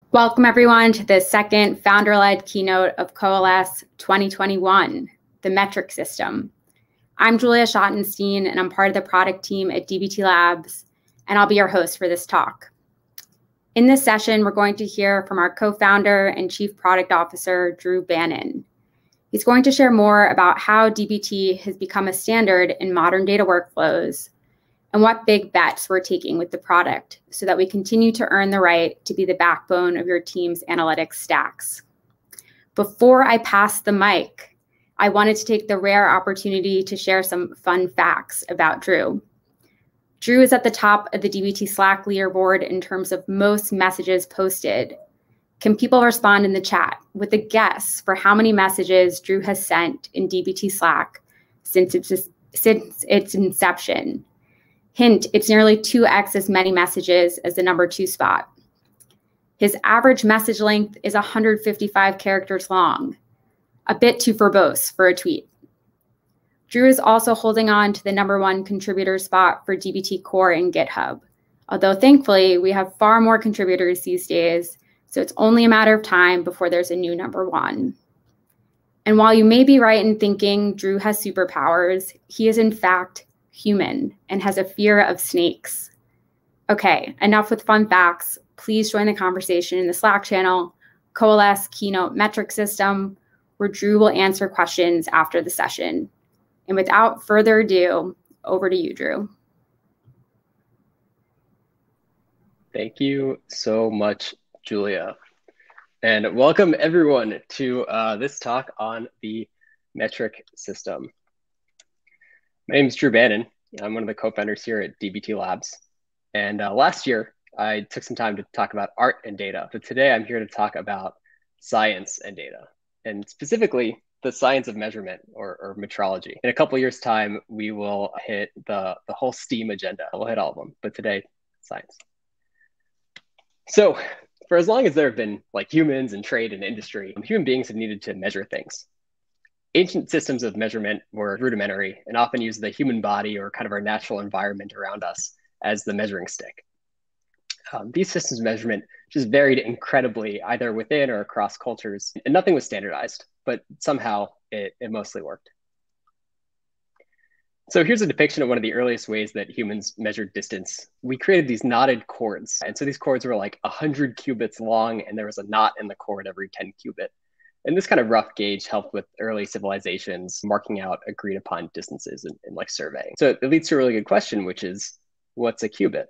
Welcome everyone to the second founder-led keynote of Coalesce 2021, the metric system. I'm Julia Schottenstein and I'm part of the product team at DBT Labs, and I'll be your host for this talk. In this session, we're going to hear from our co-founder and chief product officer, Drew Bannon. He's going to share more about how DBT has become a standard in modern data workflows and what big bets we're taking with the product so that we continue to earn the right to be the backbone of your team's analytics stacks. Before I pass the mic, I wanted to take the rare opportunity to share some fun facts about Drew. Drew is at the top of the DBT Slack leaderboard in terms of most messages posted. Can people respond in the chat with a guess for how many messages Drew has sent in DBT Slack since its inception? Hint, it's nearly 2x as many messages as the number 2 spot. His average message length is 155 characters long, a bit too verbose for a tweet. Drew is also holding on to the number 1 contributor spot for DBT Core in GitHub, although thankfully we have far more contributors these days, so it's only a matter of time before there's a new number 1. And while you may be right in thinking Drew has superpowers, he is in fact human and has a fear of snakes. Okay, enough with fun facts. Please join the conversation in the Slack channel, Coalesce Keynote Metric System, where Drew will answer questions after the session. And without further ado, over to you, Drew. Thank you so much, Julia. And welcome everyone to this talk on the metric system. My name is Drew Bannon. I'm one of the co-founders here at DBT Labs. And last year, I took some time to talk about art and data. But today I'm here to talk about science and data, and specifically the science of measurement or metrology. In a couple of years' time, we will hit the whole STEAM agenda. We'll hit all of them, but today, science. So for as long as there have been like humans and trade and industry, human beings have needed to measure things. Ancient systems of measurement were rudimentary and often used the human body or kind of our natural environment around us as the measuring stick. These systems of measurement just varied incredibly either within or across cultures, and nothing was standardized, but somehow it mostly worked. So here's a depiction of one of the earliest ways that humans measured distance. We created these knotted cords. And so these cords were like 100 cubits long, and there was a knot in the cord every 10 cubit. And this kind of rough gauge helped with early civilizations marking out agreed upon distances in like surveying. So it leads to a really good question, which is, what's a cubit?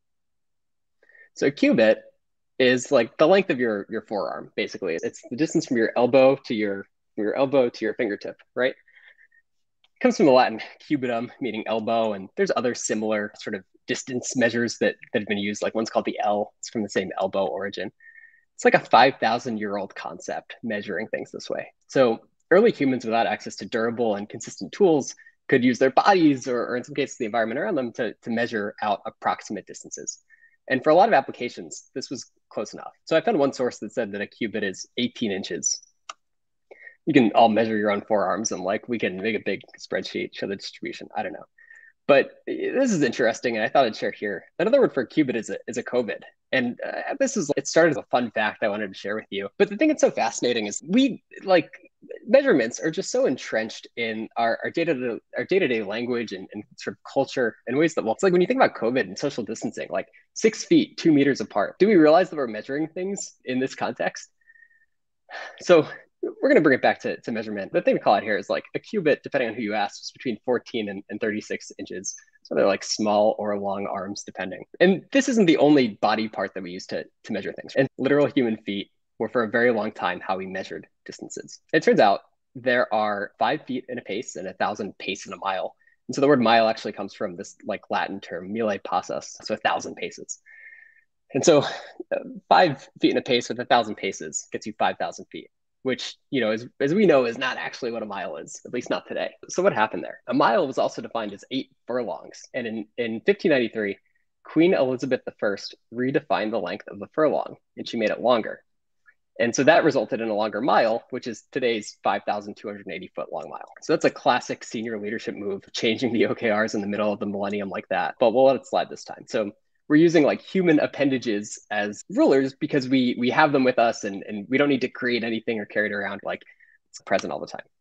So a cubit is like the length of your forearm, basically. It's the distance from your elbow to your fingertip, right? It comes from the Latin cubitum, meaning elbow, and there's other similar sort of distance measures that have been used. Like one's called the L. It's from the same elbow origin. It's like a 5,000-year-old concept measuring things this way. So early humans without access to durable and consistent tools could use their bodies or in some cases the environment around them to measure out approximate distances. And for a lot of applications, this was close enough. So I found one source that said that a cubit is 18 inches. You can all measure your own forearms and like we can make a big spreadsheet, show the distribution. I don't know. But this is interesting, and I thought I'd share here. Another word for a qubit is a COVID. And it started as a fun fact I wanted to share with you. But the thing that's so fascinating is measurements are just so entrenched in our day-to-day language and sort of culture in ways that, well, it's like when you think about COVID and social distancing, like 6 feet, 2 meters apart. Do we realize that we're measuring things in this context? So we're going to bring it back to measurement. The thing to call out here is like a cubit, depending on who you ask, is between 14 and 36 inches. So they're like small or long arms, depending. And this isn't the only body part that we use to measure things. And literal human feet were for a very long time how we measured distances. It turns out there are 5 feet in a pace and 1,000 paces in a mile. And so the word mile actually comes from this like Latin term, mille passus, so 1,000 paces. And so 5 feet in a pace with 1,000 paces gets you 5,000 feet. Which, you know, as we know, is not actually what a mile is, at least not today. So what happened there? A mile was also defined as 8 furlongs. And in 1593, Queen Elizabeth I redefined the length of the furlong, and she made it longer. And so that resulted in a longer mile, which is today's 5,280 foot long mile. So that's a classic senior leadership move, changing the OKRs in the middle of the millennium like that. But we'll let it slide this time. So we're using like human appendages as rulers because we have them with us and we don't need to create anything or carry it around, like it's present all the time.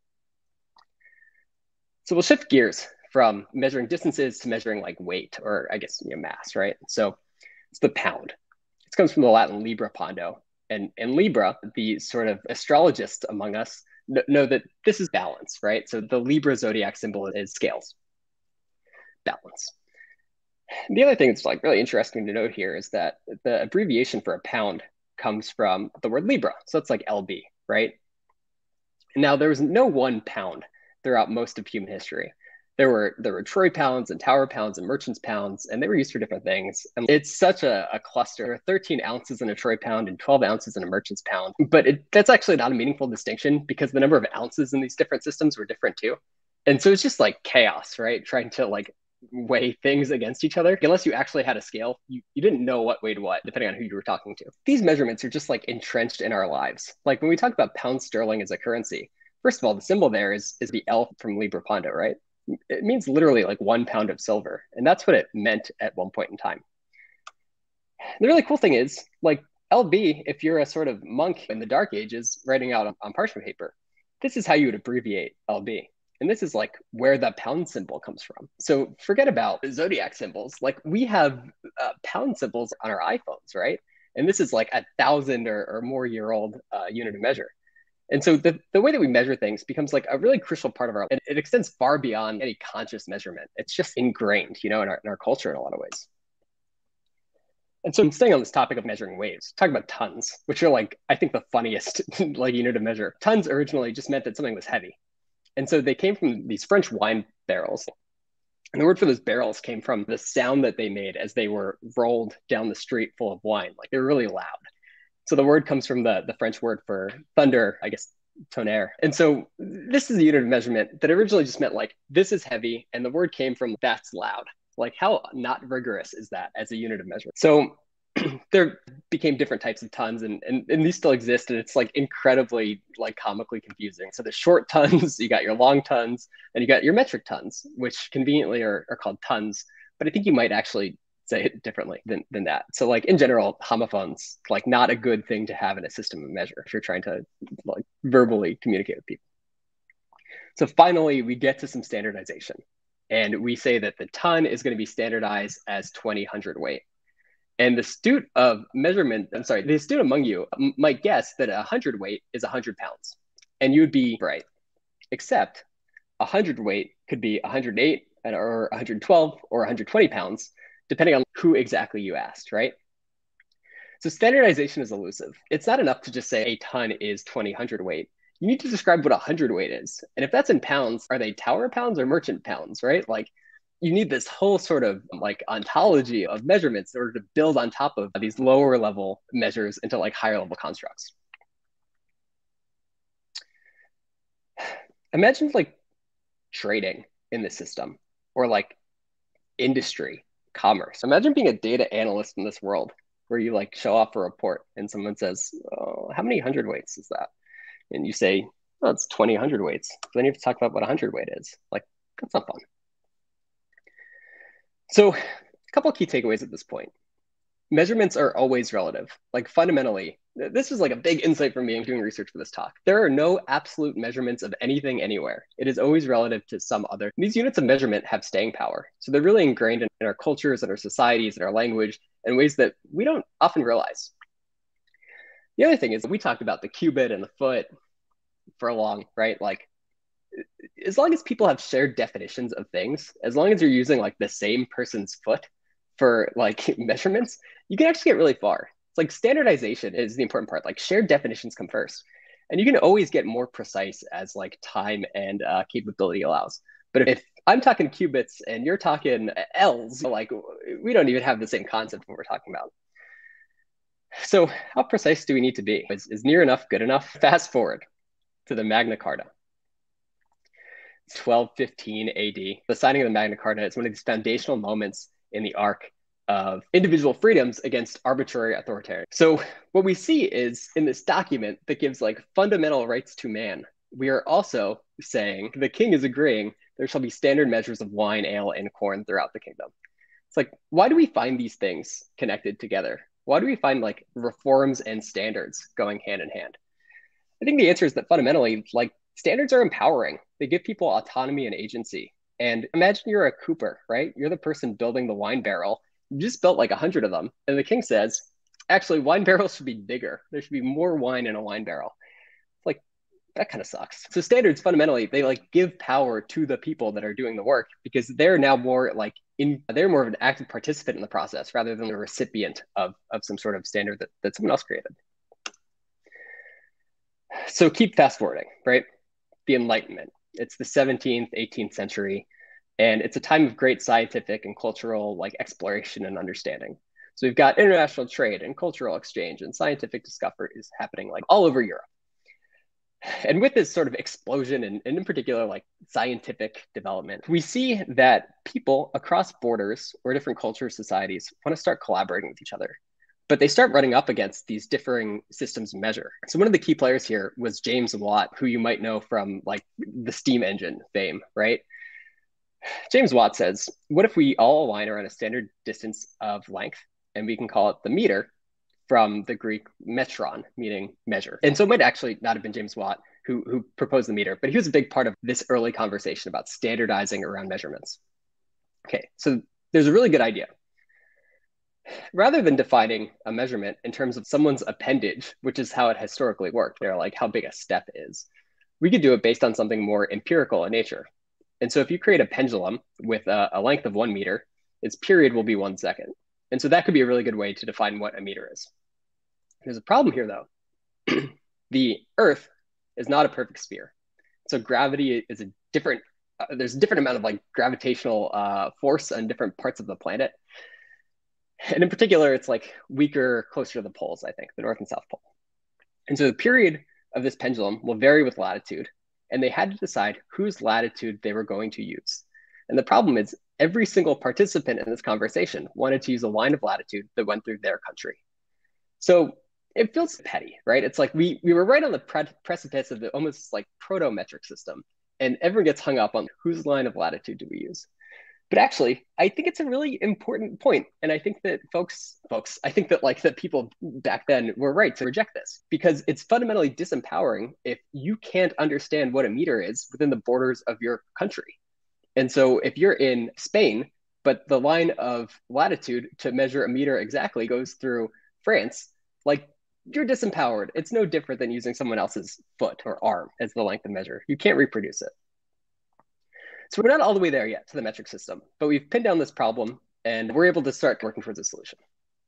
So we'll shift gears from measuring distances to measuring like weight, or I guess mass, right? So it's the pound. It comes from the Latin libra pondo. And Libra, the sort of astrologists among us know that this is balance, right? So the Libra zodiac symbol is scales, balance. The other thing that's like really interesting to note here is that the abbreviation for a pound comes from the word Libra. So it's like LB, right? Now there was no one pound throughout most of human history. There were troy pounds and tower pounds and merchants pounds, and they were used for different things. And it's such a cluster. There are 13 ounces in a troy pound and 12 ounces in a merchant's pound. But that's actually not a meaningful distinction because the number of ounces in these different systems were different too. And so it's just like chaos, right? Trying to like weigh things against each other. Unless you actually had a scale, you didn't know what weighed what, depending on who you were talking to. These measurements are just like entrenched in our lives. Like when we talk about pound sterling as a currency, first of all, the symbol there is the L from Libra Pondo, right? It means literally like 1 pound of silver. And that's what it meant at one point in time. The really cool thing is, like LB, if you're a sort of monk in the Dark Ages writing out on parchment paper, this is how you would abbreviate LB. And this is like where the pound symbol comes from. So forget about zodiac symbols. Like we have pound symbols on our iPhones, right? And this is like 1,000 or more year old unit of measure. And so the way that we measure things becomes like a really crucial part of our life. It extends far beyond any conscious measurement. It's just ingrained, in our culture in a lot of ways. And so I'm staying on this topic of measuring weights, talking about tons, which are like, I think the funniest like unit of measure. Tons originally just meant that something was heavy. And so they came from these French wine barrels. And the word for those barrels came from the sound that they made as they were rolled down the street full of wine. Like they were really loud. So the word comes from the French word for thunder, I guess, tonnerre. And so this is a unit of measurement that originally just meant like, this is heavy. And the word came from that's loud. Like how not rigorous is that as a unit of measurement? So there became different types of tons and these still exist. And it's like incredibly like comically confusing. So the short tons, you got your long tons, and you got your metric tons, which conveniently are called tons. But I think you might actually say it differently than that. So like in general, homophones, like not a good thing to have in a system of measure if you're trying to like verbally communicate with people. So finally, we get to some standardization. And we say that the ton is going to be standardized as 20 hundredweight. And the astute among you might guess that a hundredweight is 100 pounds. And you'd be right, except a hundredweight could be 108 or 112 or 120 pounds, depending on who exactly you asked, right? So standardization is elusive. It's not enough to just say a ton is 20 hundredweight. You need to describe what a hundredweight is. And if that's in pounds, are they tower pounds or merchant pounds, right? Like you need this whole sort of like ontology of measurements in order to build on top of these lower level measures into like higher level constructs. Imagine like trading in this system or like industry, commerce. Imagine being a data analyst in this world where you like show off a report and someone says, oh, how many hundredweights is that? And you say, oh, it's 20 hundredweights. Then you have to talk about what a hundredweight is. Like, that's not fun. So a couple of key takeaways at this point. Measurements are always relative. Like fundamentally, this is like a big insight for me in doing research for this talk. There are no absolute measurements of anything anywhere. It is always relative to some other. These units of measurement have staying power. So they're really ingrained in our cultures and our societies and our language in ways that we don't often realize. The other thing is we talked about the cubit and the foot for long, right? Like as long as people have shared definitions of things, as long as you're using like the same person's foot for like measurements, you can actually get really far. It's like standardization is the important part. Like shared definitions come first. And you can always get more precise as like time and capability allows. But if I'm talking qubits and you're talking L's, like we don't even have the same concept of what we're talking about. So how precise do we need to be? Is near enough good enough? Fast forward to the Magna Carta. 1215 AD. The signing of the Magna Carta is one of these foundational moments in the arc of individual freedoms against arbitrary authoritarian. So what we see is in this document that gives like fundamental rights to man, we are also saying the king is agreeing there shall be standard measures of wine, ale, and corn throughout the kingdom. It's like, why do we find these things connected together? Why do we find like reforms and standards going hand in hand? I think the answer is that fundamentally, like standards are empowering. They give people autonomy and agency. And imagine you're a cooper, right? You're the person building the wine barrel. You just built like 100 of them. And the king says, actually, wine barrels should be bigger. There should be more wine in a wine barrel. It's like, that kind of sucks. So standards fundamentally, they like give power to the people that are doing the work because they're now more like they're more of an active participant in the process rather than the recipient of some sort of standard that someone else created. So keep fast forwarding, right? The Enlightenment. It's the 17th, 18th century, and it's a time of great scientific and cultural like exploration and understanding. So we've got international trade and cultural exchange and scientific discovery is happening like all over Europe. And with this sort of explosion and in particular like scientific development, we see that people across borders or different cultures, societies want to start collaborating with each other. But they start running up against these differing systems of measure. So one of the key players here was James Watt, who you might know from like the steam engine fame, right? James Watt says, what if we all align around a standard distance of length, and we can call it the meter, from the Greek metron, meaning measure. And so it might actually not have been James Watt who proposed the meter, but he was a big part of this early conversation about standardizing around measurements. Okay, so there's a really good idea. Rather than defining a measurement in terms of someone's appendage, which is how it historically worked, they're like how big a step is, we could do it based on something more empirical in nature. And so if you create a pendulum with a length of 1 meter, its period will be 1 second. And so that could be a really good way to define what a meter is. There's a problem here, though. The Earth is not a perfect sphere. So gravity is a different, there's a different amount of like gravitational force on different parts of the planet. And in particular, it's like weaker closer to the poles, I think, the North and South Pole. And so the period of this pendulum will vary with latitude. And they had to decide whose latitude they were going to use. And the problem is every single participant in this conversation wanted to use a line of latitude that went through their country. So it feels petty, right? It's like we were right on the precipice of the almost like proto-metric system. And everyone gets hung up on whose line of latitude do we use? But actually, I think it's a really important point. And I think that I think that like that people back then were right to reject this because it's fundamentally disempowering if you can't understand what a meter is within the borders of your country. And so if you're in Spain, but the line of latitude to measure a meter exactly goes through France, like you're disempowered. It's no different than using someone else's foot or arm as the length of measure. You can't reproduce it. So we're not all the way there yet to the metric system, but we've pinned down this problem and we're able to start working towards a solution.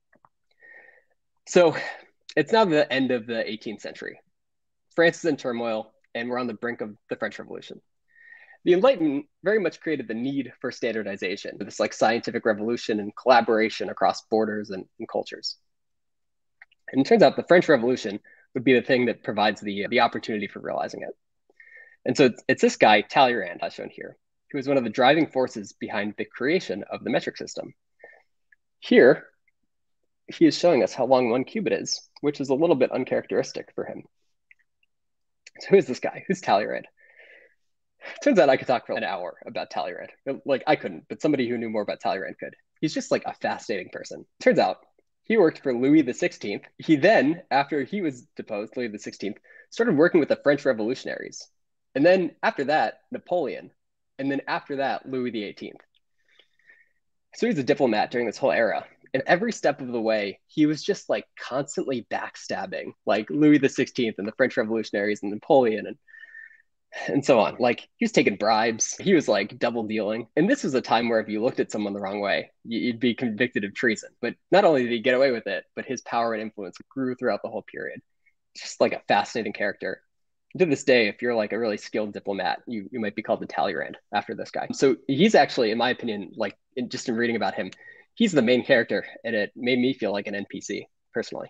So it's now the end of the 18th century. France is in turmoil and we're on the brink of the French Revolution. The Enlightenment very much created the need for standardization, this like scientific revolution and collaboration across borders and cultures. And it turns out the French Revolution would be the thing that provides the opportunity for realizing it. And so it's this guy, Talleyrand, as shown here, who was one of the driving forces behind the creation of the metric system. Here, he is showing us how long 1 cubit is, which is a little bit uncharacteristic for him. So who is this guy? Who's Talleyrand? Turns out I could talk for an hour about Talleyrand. Like I couldn't, but somebody who knew more about Talleyrand could. He's just like a fascinating person. Turns out he worked for Louis XVI. He then, after he was deposed, Louis XVI, started working with the French revolutionaries. And then after that, Napoleon. And then after that, Louis XVIII. So he's a diplomat during this whole era. And every step of the way, he was just like constantly backstabbing like Louis XVI and the French revolutionaries and Napoleon and so on. Like he was taking bribes. He was like double dealing. And this was a time where if you looked at someone the wrong way, you'd be convicted of treason. But not only did he get away with it, but his power and influence grew throughout the whole period. Just like a fascinating character. To this day, if you're like a really skilled diplomat, you might be called the Talleyrand after this guy. So he's actually, in my opinion, like just in reading about him, he's the main character, and it made me feel like an NPC personally.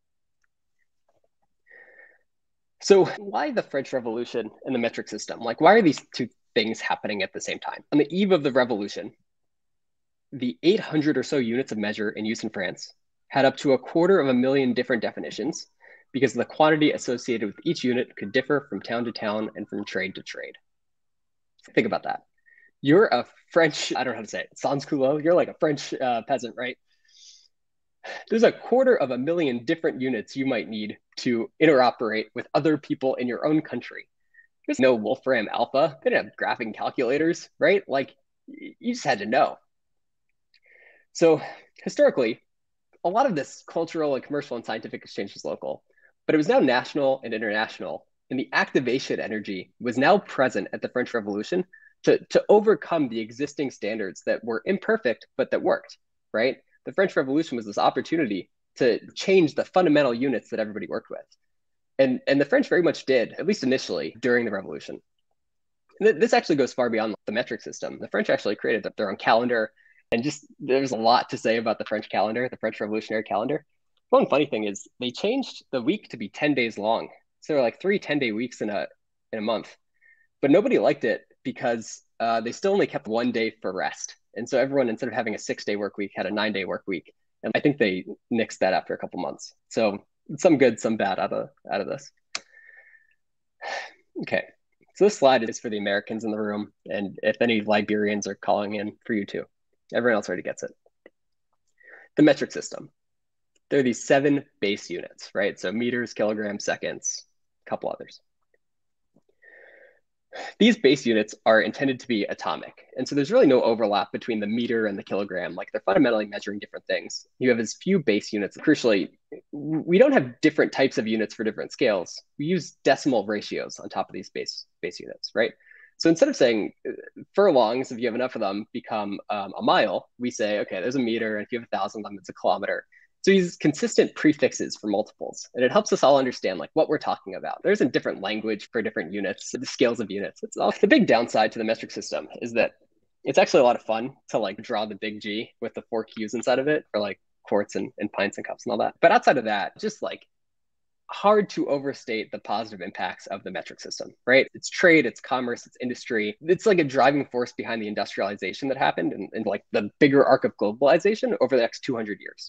So why the French Revolution and the metric system? Like, why are these two things happening at the same time? On the eve of the revolution, the 800 or so units of measure in use in France had up to 250,000 different definitions because the quantity associated with each unit could differ from town to town and from trade to trade. Think about that. You're a French, I don't know how to say it, sans culotte. You're like a French peasant, right? There's 250,000 different units you might need to interoperate with other people in your own country. There's no Wolfram Alpha. They didn't have graphing calculators, right? Like, you just had to know. So historically, a lot of this cultural and commercial and scientific exchange was local, but it was now national and international. And the activation energy was now present at the French Revolution to overcome the existing standards that were imperfect, but that worked, right? The French Revolution was this opportunity to change the fundamental units that everybody worked with. And the French very much did, at least initially, during the Revolution. And this actually goes far beyond the metric system. The French actually created their own calendar. And just there's a lot to say about the French calendar, the French Revolutionary calendar. One funny thing is they changed the week to be 10 days long. So there are like 3 10-day weeks in a month. But nobody liked it because they still only kept 1 day for rest. And so everyone, instead of having a 6-day work week, had a 9-day work week. And I think they nixed that after a couple months. So some good, some bad out of this. Okay. So this slide is for the Americans in the room. And if any Liberians are calling in, for you too. Everyone else already gets it. The metric system. There are these 7 base units, right? So meters, kilograms, seconds, a couple others. These base units are intended to be atomic. And so there's really no overlap between the meter and the kilogram. Like, they're fundamentally measuring different things. You have as few base units. Crucially, we don't have different types of units for different scales. We use decimal ratios on top of these base units, right? So instead of saying furlongs, if you have enough of them, become a mile, we say, okay, there's a meter, and if you have 1,000 of them, it's a kilometer. So we use consistent prefixes for multiples, and it helps us all understand like what we're talking about. There's a different language for different units, the scales of units. It's all. The big downside to the metric system is that it's actually a lot of fun to like draw the big G with the 4 Qs inside of it for like quarts and pints and cups and all that. But outside of that, just like hard to overstate the positive impacts of the metric system, right? It's trade, it's commerce, it's industry. It's like a driving force behind the industrialization that happened and like the bigger arc of globalization over the next 200 years.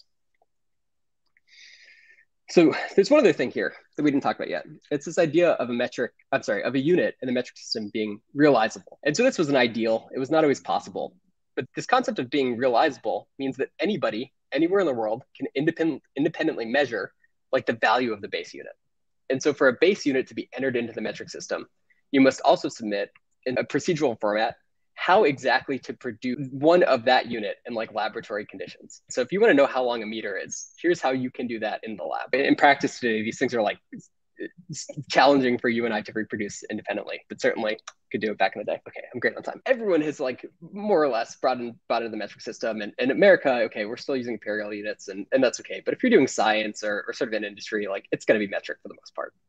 So there's one other thing here that we didn't talk about yet. It's this idea of of a unit in the metric system being realizable. And so this was an ideal. It was not always possible. But this concept of being realizable means that anybody, anywhere in the world, can independently measure like the value of the base unit. And so for a base unit to be entered into the metric system, you must also submit in a procedural format how exactly to produce one of that unit in like laboratory conditions. So if you want to know how long a meter is, here's how you can do that in the lab. In practice today, these things are like challenging for you and I to reproduce independently, but certainly could do it back in the day. Okay, I'm great on time. Everyone has like more or less brought into the metric system. And in America, okay, we're still using imperial units and that's okay. But if you're doing science or sort of an industry, like it's going to be metric for the most part.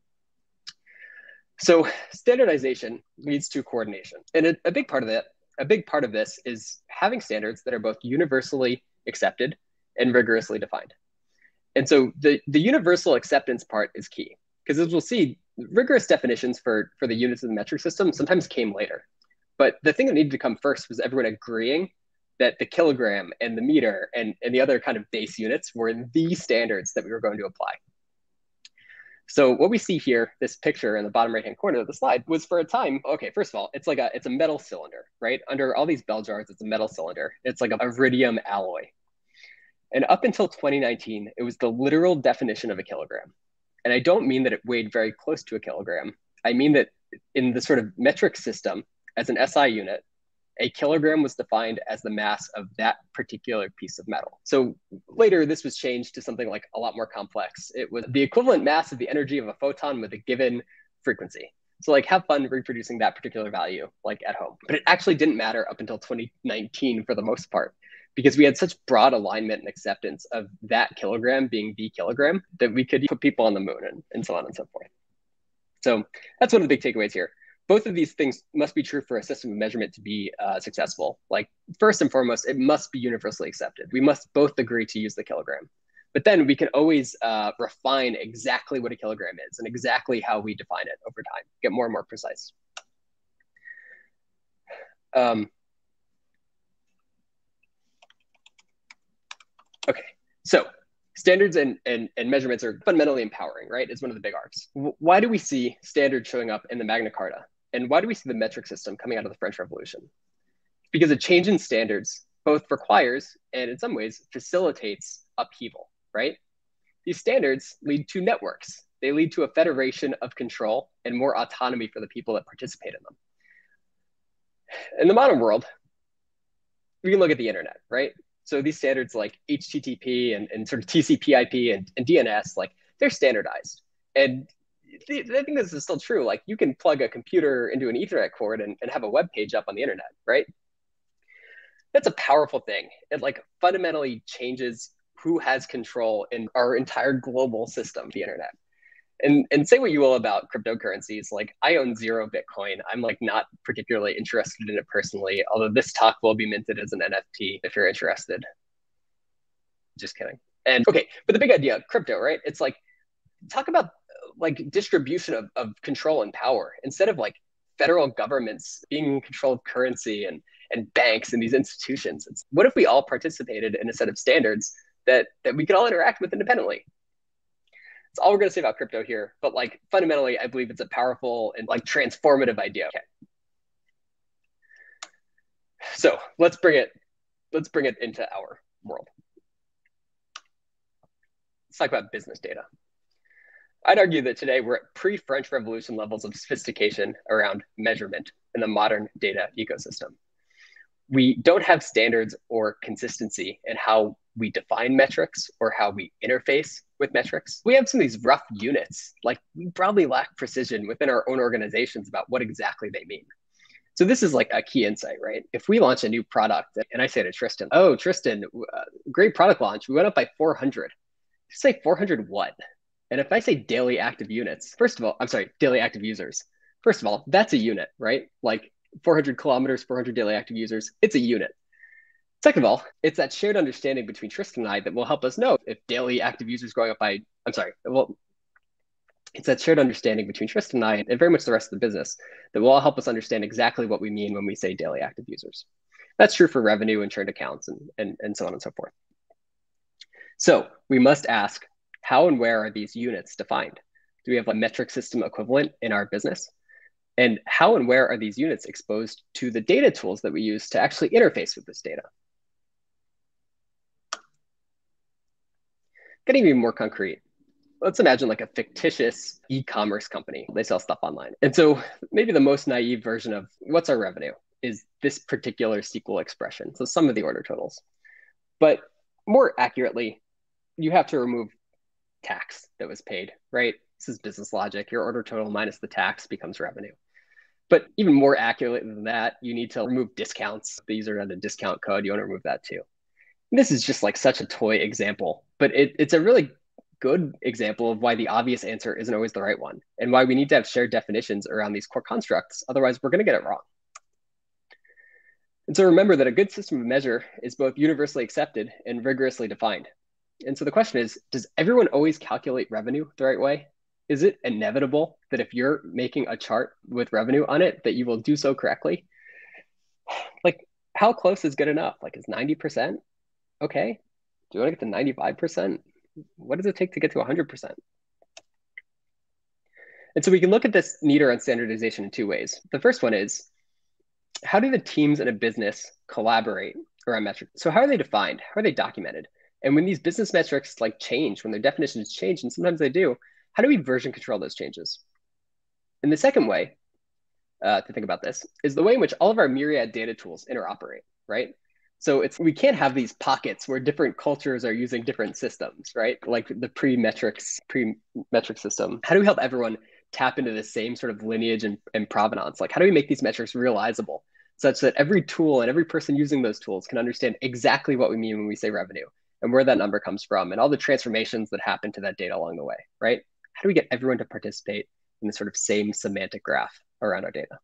So standardization leads to coordination. And a big part of this is having standards that are both universally accepted and rigorously defined. And so the universal acceptance part is key, because as we'll see, rigorous definitions for the units of the metric system sometimes came later. But the thing that needed to come first was everyone agreeing that the kilogram and the meter and the other kind of base units were the standards that we were going to apply. So what we see here, this picture in the bottom right-hand corner of the slide, was for a time, okay, first of all, it's a metal cylinder, right? Under all these bell jars, it's a metal cylinder. It's like a iridium alloy. And up until 2019, it was the literal definition of a kilogram. And I don't mean that it weighed very close to a kilogram. I mean that in the sort of metric system, as an SI unit, a kilogram was defined as the mass of that particular piece of metal. So later, this was changed to something like a lot more complex. It was the equivalent mass of the energy of a photon with a given frequency. So like have fun reproducing that particular value like at home. But it actually didn't matter up until 2019 for the most part, because we had such broad alignment and acceptance of that kilogram being the kilogram that we could put people on the moon and so on and so forth. So that's one of the big takeaways here. Both of these things must be true for a system of measurement to be successful. Like first and foremost, it must be universally accepted. We must both agree to use the kilogram. But then we can always refine exactly what a kilogram is and exactly how we define it over time, get more and more precise. Okay, so standards and measurements are fundamentally empowering, right? It's one of the big arcs. Why do we see standards showing up in the Magna Carta? And why do we see the metric system coming out of the French Revolution? Because a change in standards both requires and in some ways facilitates upheaval, right? These standards lead to networks. They lead to a federation of control and more autonomy for the people that participate in them. In the modern world, we can look at the internet, right? So these standards like HTTP and sort of TCP/IP and DNS, like they're standardized. And I think this is still true. Like you can plug a computer into an Ethernet cord and have a web page up on the internet, right? That's a powerful thing. It like fundamentally changes who has control in our entire global system, the internet. And say what you will about cryptocurrencies, like I own 0 Bitcoin. I'm like not particularly interested in it personally, although this talk will be minted as an NFT if you're interested. Just kidding. And okay, but the big idea of crypto, right? It's like talk about like distribution of control and power instead of like federal governments being in control of currency and banks and these institutions. It's what if we all participated in a set of standards that we could all interact with independently? That's all we're going to say about crypto here. But like fundamentally, I believe it's a powerful and like transformative idea. Okay. So let's bring it into our world. Let's talk about business data. I'd argue that today we're at pre-French Revolution levels of sophistication around measurement in the modern data ecosystem. We don't have standards or consistency in how we define metrics or how we interface with metrics. We have some of these rough units, like we probably lack precision within our own organizations about what exactly they mean. So this is like a key insight, right? If we launch a new product and I say to Tristan, oh, Tristan, great product launch. We went up by 400. You say 400 what? And if I say daily active units, first of all, I'm sorry, daily active users. First of all, that's a unit, right? Like 400 kilometers, 400 daily active users, it's a unit. Second of all, it's that shared understanding between Tristan and I that will help us know if daily active users going up by, it's that shared understanding between Tristan and I and very much the rest of the business that will all help us understand exactly what we mean when we say daily active users. That's true for revenue and churned accounts and so on and so forth. So we must ask, how and where are these units defined? Do we have a metric system equivalent in our business? And how and where are these units exposed to the data tools that we use to actually interface with this data? Getting even more concrete, let's imagine like a fictitious e-commerce company. They sell stuff online. And so maybe the most naive version of what's our revenue is this particular SQL expression. So some of the order totals. But more accurately, you have to remove tax that was paid, right? This is business logic. Your order total minus the tax becomes revenue. But even more accurately than that, you need to remove discounts. The user had a discount code. You want to remove that too. And this is just like such a toy example, but it's a really good example of why the obvious answer isn't always the right one and why we need to have shared definitions around these core constructs. Otherwise, we're going to get it wrong. And so remember that a good system of measure is both universally accepted and rigorously defined. And so the question is, does everyone always calculate revenue the right way? Is it inevitable that if you're making a chart with revenue on it, that you will do so correctly? Like, how close is good enough? Like, is 90%? Okay. Do you want to get to 95%? What does it take to get to 100%? And so we can look at this need around standardization in 2 ways. The first one is, how do the teams in a business collaborate around metrics? So how are they defined? How are they documented? And when these business metrics like change, when their definitions change, and sometimes they do, how do we version control those changes? And the second way to think about this is the way in which all of our myriad data tools interoperate, right? So we can't have these pockets where different cultures are using different systems, right? Like the pre-metric system. How do we help everyone tap into the same sort of lineage and provenance? Like, how do we make these metrics realizable such that every tool and every person using those tools can understand exactly what we mean when we say revenue and where that number comes from and all the transformations that happen to that data along the way, right? How do we get everyone to participate in the sort of same semantic graph around our data?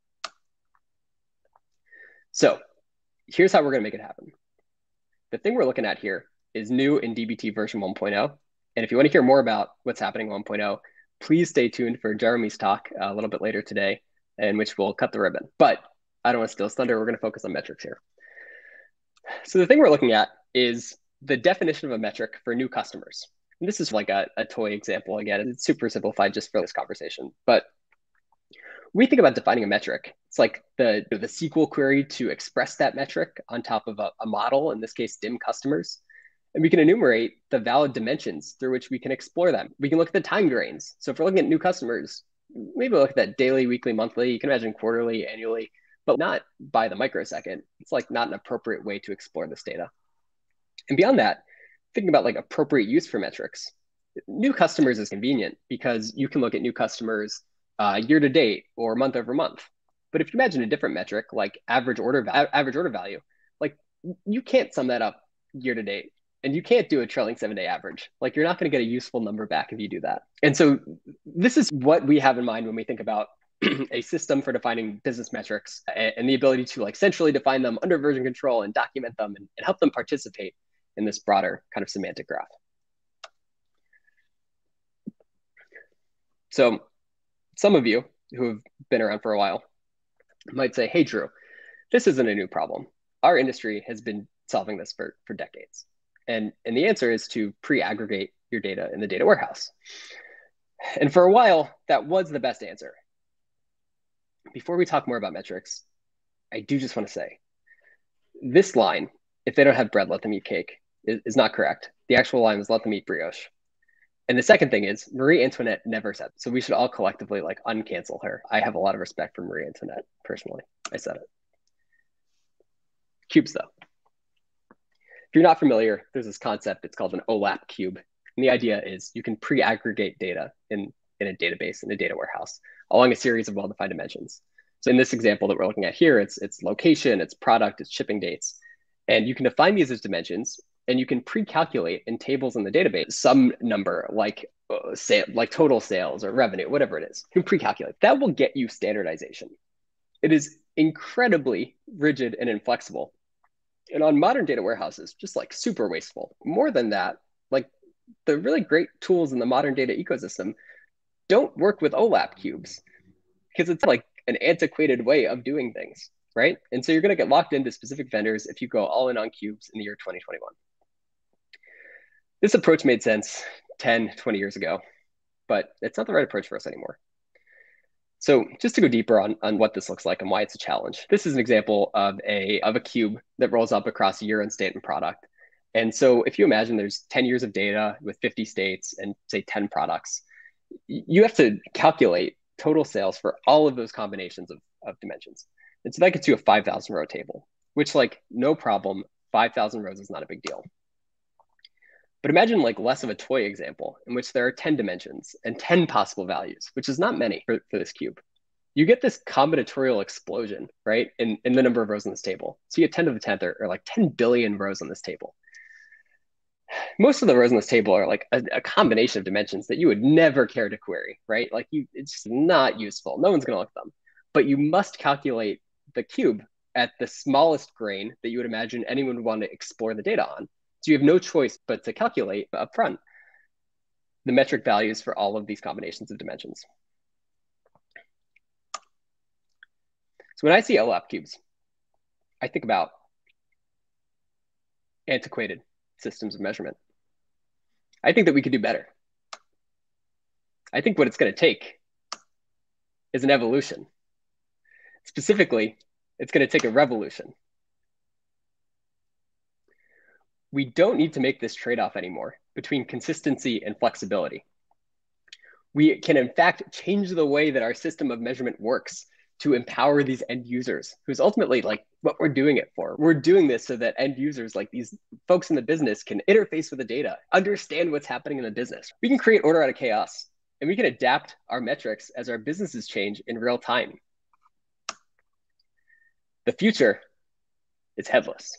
So here's how we're going to make it happen. The thing we're looking at here is new in DBT version 1.0. And if you want to hear more about what's happening in 1.0, please stay tuned for Jeremy's talk a little bit later today, in which we'll cut the ribbon. But I don't want to steal his thunder. We're going to focus on metrics here. So the thing we're looking at is the definition of a metric for new customers. And this is like a toy example. Again, it's super simplified just for this conversation. But We think about defining a metric. It's like the SQL query to express that metric on top of a model, in this case, dim customers. And we can enumerate the valid dimensions through which we can explore them. We can look at the time grains. So if we're looking at new customers, maybe we'll look at that daily, weekly, monthly. You can imagine quarterly, annually, but not by the microsecond. It's like not an appropriate way to explore this data. And beyond that, thinking about like appropriate use for metrics. New customers is convenient because you can look at new customers year to date or month over month. But if you imagine a different metric like average order value, like you can't sum that up year to date. And you can't do a trailing 7-day average. Like you're not going to get a useful number back if you do that. And so this is what we have in mind when we think about a system for defining business metrics and the ability to like centrally define them under version control and document them and help them participate in this broader kind of semantic graph. So some of you who have been around for a while might say, hey, Drew, this isn't a new problem. Our industry has been solving this for decades. And the answer is to pre-aggregate your data in the data warehouse. And for a while, that was the best answer. Before we talk more about metrics, I do just want to say, this line, if they don't have bread, let them eat cake, is not correct. The actual line was let them eat brioche. And the second thing is Marie Antoinette never said, so we should all collectively like uncancel her. I have a lot of respect for Marie Antoinette, personally. I said it. Cubes, though. If you're not familiar, there's this concept, it's called an OLAP cube. And the idea is you can pre-aggregate data in a database, in a data warehouse, along a series of well-defined dimensions. So in this example that we're looking at here, it's location, it's product, it's shipping dates. And you can define these as dimensions, and you can pre-calculate in tables in the database some number like total sales or revenue, whatever it is. You can pre-calculate. That will get you standardization. It is incredibly rigid and inflexible. And on modern data warehouses, just like super wasteful. More than that, like the really great tools in the modern data ecosystem don't work with OLAP cubes because it's like an antiquated way of doing things, right? And so you're going to get locked into specific vendors if you go all in on cubes in the year 2021. This approach made sense 10, 20 years ago, but it's not the right approach for us anymore. So just to go deeper on what this looks like and why it's a challenge, this is an example of a cube that rolls up across a year and state and product. And so if you imagine there's 10 years of data with 50 states and say 10 products, you have to calculate total sales for all of those combinations of dimensions. And so that gets you a 5,000 row table, which like no problem, 5,000 rows is not a big deal. But imagine like less of a toy example in which there are 10 dimensions and 10 possible values, which is not many for this cube. You get this combinatorial explosion, right, in the number of rows in this table. So you get 10 to the 10th or like 10 billion rows on this table. Most of the rows in this table are like a combination of dimensions that you would never care to query, right? Like it's not useful. No one's going to look at them. But you must calculate the cube at the smallest grain that you would imagine anyone would want to explore the data on. So you have no choice but to calculate upfront the metric values for all of these combinations of dimensions. So when I see OLAP cubes, I think about antiquated systems of measurement. I think that we could do better. I think what it's going to take is an evolution. Specifically, it's going to take a revolution. We don't need to make this trade-off anymore between consistency and flexibility. We can, in fact, change the way that our system of measurement works to empower these end users, who's ultimately like what we're doing it for. We're doing this so that end users, like these folks in the business, can interface with the data, understand what's happening in the business. We can create order out of chaos, and we can adapt our metrics as our businesses change in real time. The future is headless.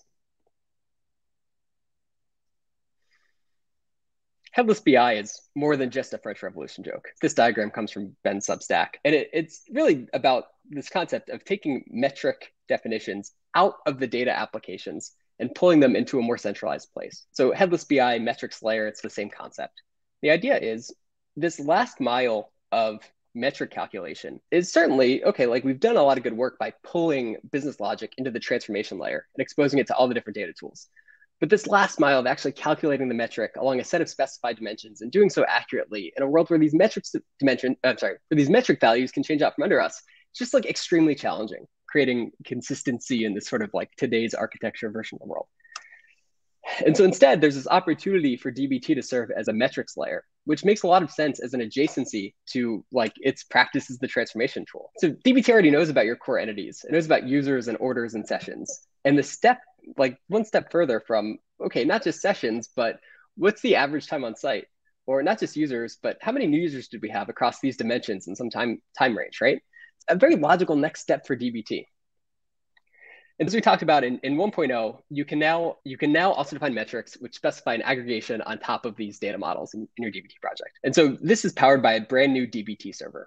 Headless BI is more than just a French Revolution joke. This diagram comes from Ben's Substack, and it's really about this concept of taking metric definitions out of the data applications and pulling them into a more centralized place. So headless BI, metrics layer, it's the same concept. The idea is this last mile of metric calculation is certainly, okay, like we've done a lot of good work by pulling business logic into the transformation layer and exposing it to all the different data tools. But this last mile of actually calculating the metric along a set of specified dimensions and doing so accurately in a world where these metric values can change out from under us It's just like extremely challenging, creating consistency in this sort of like today's architecture version of the world. And so instead, there's this opportunity for DBT to serve as a metrics layer, which makes a lot of sense as an adjacency to like its practice as the transformation tool. So DBT already knows about your core entities. It knows about users and orders and sessions. And the step, like one step further from, okay, not just sessions, but what's the average time on site? Or not just users, but how many new users did we have across these dimensions in some time range, right? It's a very logical next step for DBT. And as we talked about in 1.0, you can now also define metrics which specify an aggregation on top of these data models in your DBT project. And so this is powered by a brand new DBT server.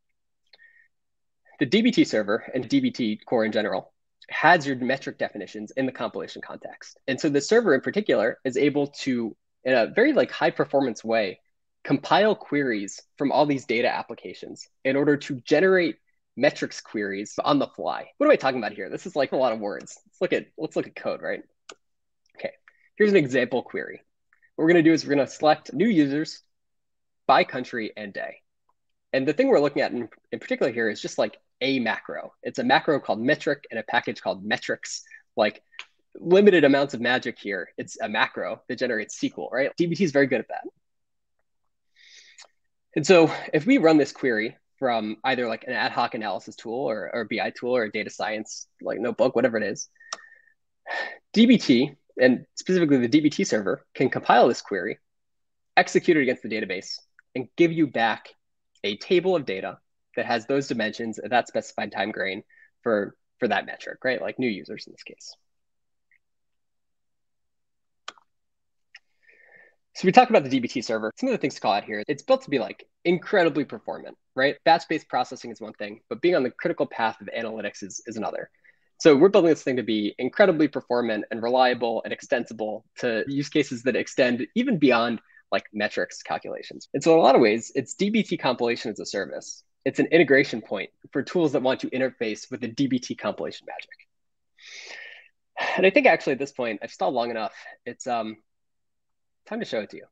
The DBT server and DBT core in general has your metric definitions in the compilation context. And so the server in particular is able to, in a very like high performance way, compile queries from all these data applications in order to generate metrics queries on the fly. What am I talking about here? This is like a lot of words. Let's look at code, right? Okay, here's an example query. What we're gonna do is we're gonna select new users by country and day. And the thing we're looking at in particular here is just like a macro. It's a macro called metric and a package called metrics. Like limited amounts of magic here. It's a macro that generates SQL, right? DBT is very good at that. And so if we run this query from either like an ad hoc analysis tool or a BI tool or a data science like notebook, whatever it is, DBT, and specifically the DBT server, can compile this query, execute it against the database, and give you back a table of data that has those dimensions at that specified time grain for that metric, right? Like new users in this case. So we talk about the DBT server. Some of the things to call out here, it's built to be like incredibly performant, right? Batch-based processing is one thing, but being on the critical path of analytics is another. So we're building this thing to be incredibly performant and reliable and extensible to use cases that extend even beyond like metrics calculations. And so in a lot of ways, it's DBT compilation as a service. It's an integration point for tools that want to interface with the DBT compilation magic. And I think actually at this point, I've stalled long enough. It's time to show it to you.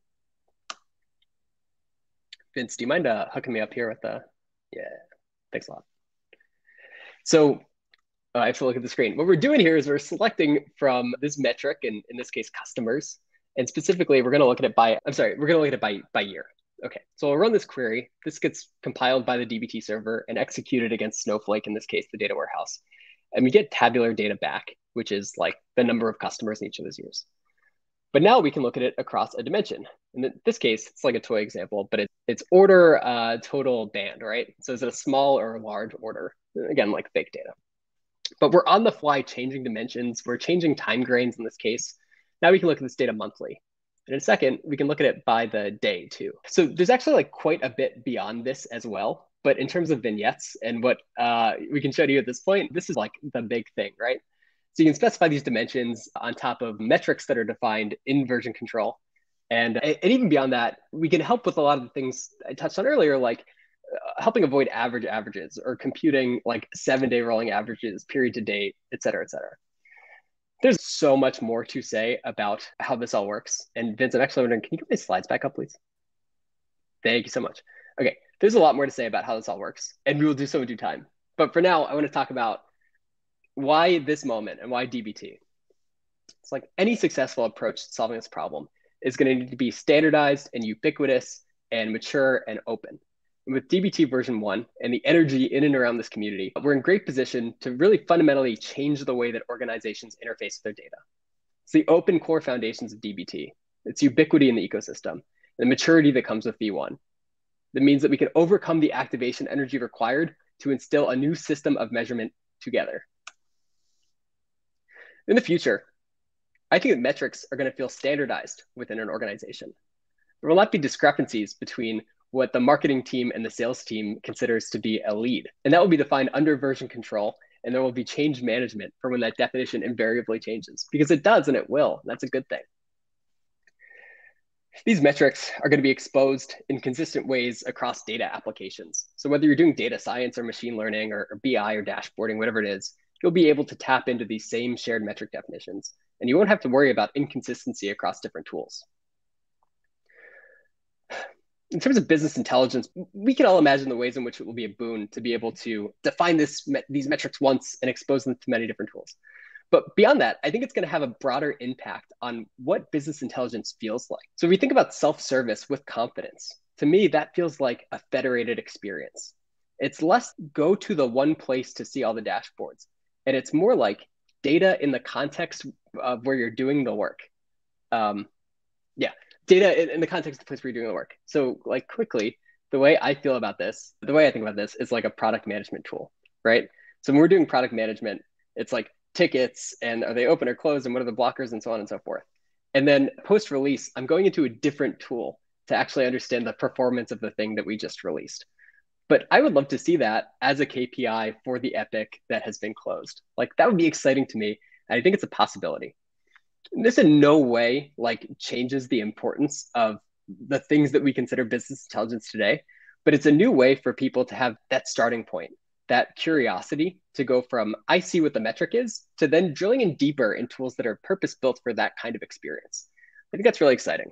Vince, do you mind hooking me up here with the, yeah, thanks a lot. So I have to look at the screen. What we're doing here is we're selecting from this metric, and in this case, customers. And specifically, we're going to look at it by year. Okay, so I'll run this query. This gets compiled by the DBT server and executed against Snowflake, in this case, the data warehouse. And we get tabular data back, which is like the number of customers in each of those years. But now we can look at it across a dimension. In this case, it's like a toy example, but it's order total band, right? So is it a small or a large order? Again, like fake data. But we're on the fly changing dimensions. We're changing time grains in this case. Now we can look at this data monthly. And in a second, we can look at it by the day too. So there's actually like quite a bit beyond this as well. But in terms of vignettes and what we can show to you at this point, this is like the big thing, right? So you can specify these dimensions on top of metrics that are defined in version control. And even beyond that, we can help with a lot of the things I touched on earlier, like helping avoid averages or computing like 7-day rolling averages, period to date, et cetera, et cetera. There's so much more to say about how this all works. And Vince, I'm actually wondering, can you get my slides back up, please? Thank you so much. Okay, there's a lot more to say about how this all works, and we will do so in due time. But for now, I want to talk about why this moment and why DBT. It's like any successful approach to solving this problem is going to need to be standardized and ubiquitous and mature and open. And with DBT version 1 and the energy in and around this community, we're in great position to really fundamentally change the way that organizations interface with their data. It's the open core foundations of DBT. It's ubiquity in the ecosystem, and the maturity that comes with V1. That means that we can overcome the activation energy required to instill a new system of measurement together. In the future, I think that metrics are going to feel standardized within an organization. There will not be discrepancies between what the marketing team and the sales team considers to be a lead. And that will be defined under version control. And there will be change management for when that definition invariably changes, because it does and it will. That's a good thing. These metrics are going to be exposed in consistent ways across data applications. So whether you're doing data science or machine learning or BI or dashboarding, whatever it is, you'll be able to tap into these same shared metric definitions. And you won't have to worry about inconsistency across different tools. in terms of business intelligence, we can all imagine the ways in which it will be a boon to be able to define these metrics once and expose them to many different tools. But beyond that, I think it's going to have a broader impact on what business intelligence feels like. So if we think about self-service with confidence, to me, that feels like a federated experience. It's less go to the one place to see all the dashboards. And it's more like data in the context of where you're doing the work. Yeah, data in the context of the place where you're doing the work. So like quickly, the way I think about this is like a product management tool, right? So when we're doing product management, it's like tickets and are they open or closed and what are the blockers and so on and so forth. And then post-release, I'm going into a different tool to actually understand the performance of the thing that we just released. But I would love to see that as a KPI for the epic that has been closed. Like that would be exciting to me. And I think it's a possibility. This in no way like changes the importance of the things that we consider business intelligence today, but it's a new way for people to have that starting point, that curiosity to go from I see what the metric is to then drilling in deeper in tools that are purpose built for that kind of experience. I think that's really exciting.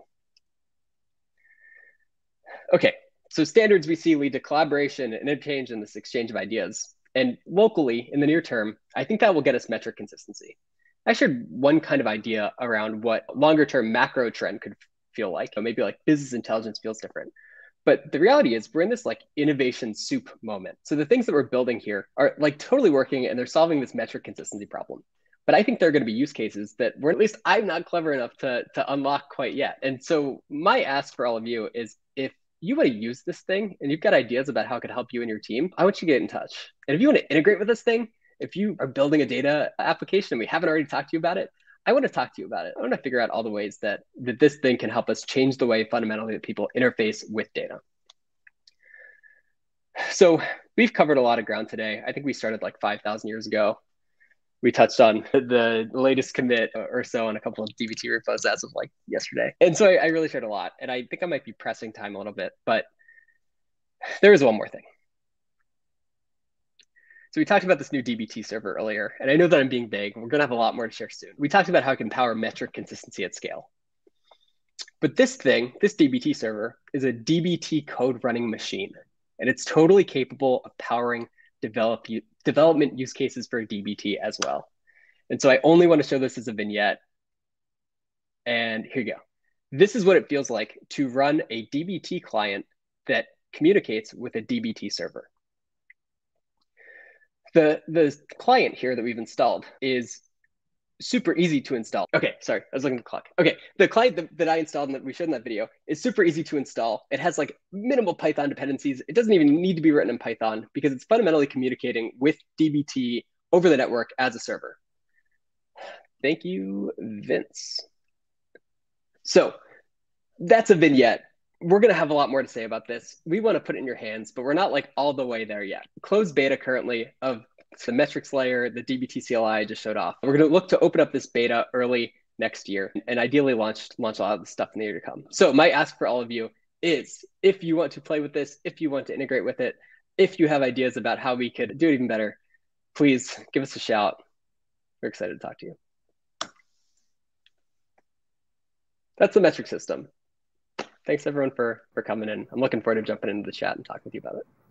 Okay, so standards we see lead to collaboration and interchange and this exchange of ideas. And locally, in the near term, I think that will get us metric consistency. I shared one kind of idea around what longer term macro trend could feel like. Maybe like business intelligence feels different. But the reality is we're in this like innovation soup moment. So the things that we're building here are like totally working and they're solving this metric consistency problem. But I think there are going to be use cases that we're, at least I'm not clever enough to unlock quite yet. And so my ask for all of you is if you want to use this thing and you've got ideas about how it could help you and your team, I want you to get in touch. And if you want to integrate with this thing, if you are building a data application and we haven't already talked to you about it, I want to talk to you about it. I want to figure out all the ways that this thing can help us change the way fundamentally that people interface with data. So we've covered a lot of ground today. I think we started like 5,000 years ago. We touched on the latest commit or so on a couple of DBT repos as of like yesterday. And so I really shared a lot. And I think I might be pressing time a little bit, but there is one more thing. So we talked about this new DBT server earlier, and I know that I'm being vague. We're going to have a lot more to share soon. We talked about how it can power metric consistency at scale. But this thing, this DBT server, is a DBT code running machine, and it's totally capable of powering development use cases for DBT as well. And so I only want to show this as a vignette. And here you go. This is what it feels like to run a DBT client that communicates with a DBT server. The client here that we've installed is super easy to install. Okay, sorry, I was looking at the clock. Okay, the client that I installed and that we showed in that video is super easy to install. It has like minimal Python dependencies. It doesn't even need to be written in Python because it's fundamentally communicating with DBT over the network as a server. Thank you, Vince. So that's a vignette. We're going to have a lot more to say about this. We want to put it in your hands, but we're not like all the way there yet. Closed beta currently of the metrics layer, the DBT CLI I just showed off. We're going to look to open up this beta early next year and ideally launch a lot of the stuff in the year to come. So my ask for all of you is if you want to play with this, if you want to integrate with it, if you have ideas about how we could do it even better, please give us a shout. We're excited to talk to you. That's the metric system. Thanks everyone for coming in. I'm looking forward to jumping into the chat and talking with you about it.